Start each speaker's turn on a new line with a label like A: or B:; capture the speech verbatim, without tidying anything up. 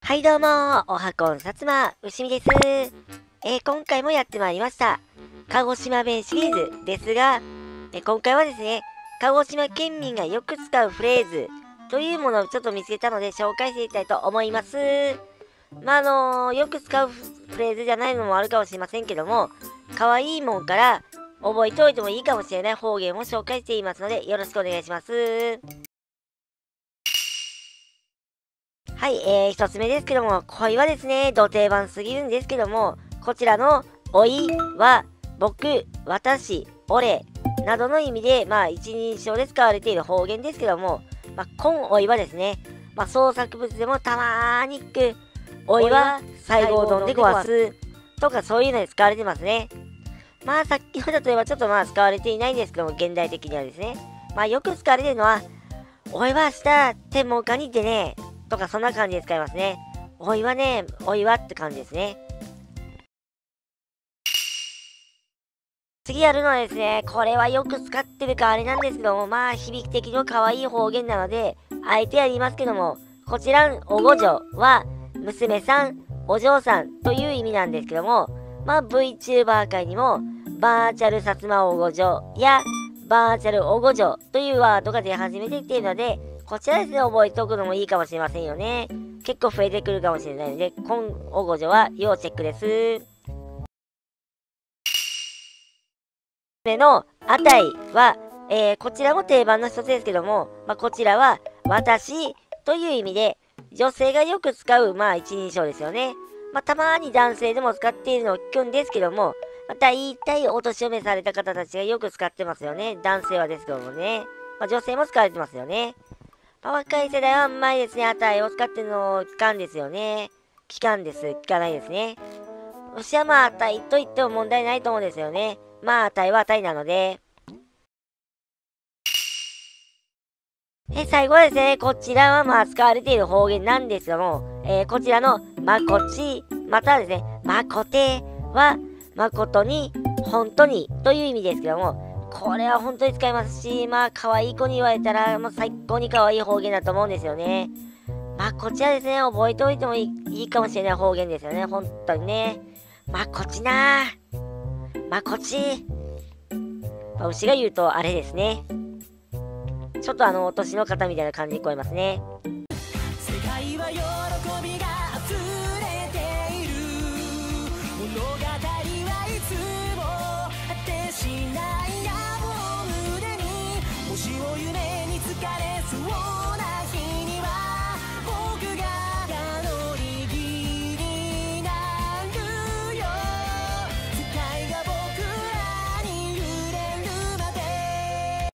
A: はいどうもー、おはこんさつま、うしみです。えー、今回もやってまいりました。鹿児島弁シリーズですが、えー、今回はですね、鹿児島県民がよく使うフレーズというものをちょっと見つけたので紹介していきたいと思います。まあ、あのー、よく使うフレーズじゃないのもあるかもしれませんけども、可愛いもんから覚えておいてもいいかもしれない方言を紹介していますので、よろしくお願いします。はい、えー、一つ目ですけども、恋はですね、ど定番すぎるんですけども、こちらの、おいは、僕、私、俺、などの意味で、まあ、一人称で使われている方言ですけども、まあ、今おいはですね、まあ、創作物でもたまーに聞く、おいは、西郷どんでごわす、とかそういうので使われてますね。まあ、さっきの例えばちょっとまあ、使われていないんですけども、現代的にはですね、まあ、よく使われているのは、おいは明日、天文館に行ってね、とかそんな感じで使いますね。おいはね、おいはって感じですね。次やるのはですね、これはよく使ってるかあれなんですけども、まあ響き的に可愛い方言なので、あえてやりますけども、こちらんおごじょは、娘さん、お嬢さんという意味なんですけども、まあ VTuber 界にも、バーチャル薩摩おごじょや、バーチャルおごじょというワードが出始めてきているので、こちらですね、覚えておくのもいいかもしれませんよね。結構増えてくるかもしれないので、今おごじょは要チェックです。目のあたいは、えー、こちらも定番の一つですけども、まあ、こちらは私という意味で、女性がよく使う、まあ一人称ですよね。まあ、たまに男性でも使っているのを聞くんですけども、まあ、大体お年を召された方たちがよく使ってますよね。男性はですけどもね。まあ、女性も使われてますよね。まあ、若い世代はあんまりですね、値を使ってるのを聞かんですよね。聞かんです。聞かないですね。私はまあ値と言っても問題ないと思うんですよね。まあ値は値なので。え、最後はですね、こちらはまあ使われている方言なんですけども、えー、こちらのまこち、またはですね、まこては、誠に、本当にという意味ですけども、これは本当に使いますし、まあ、可愛い子に言われたら、もう最高に可愛い方言だと思うんですよね。まあ、こちらですね、覚えておいてもいいいいかもしれない方言ですよね、本当にね。まあ、こっちなー。まあ、こっち。まあ、牛が言うと、あれですね。ちょっとあの、お年の方みたいな感じに聞こえますね。世界は喜びが溢れている。物語はいつも果てしない野望胸に星を夢に疲れそう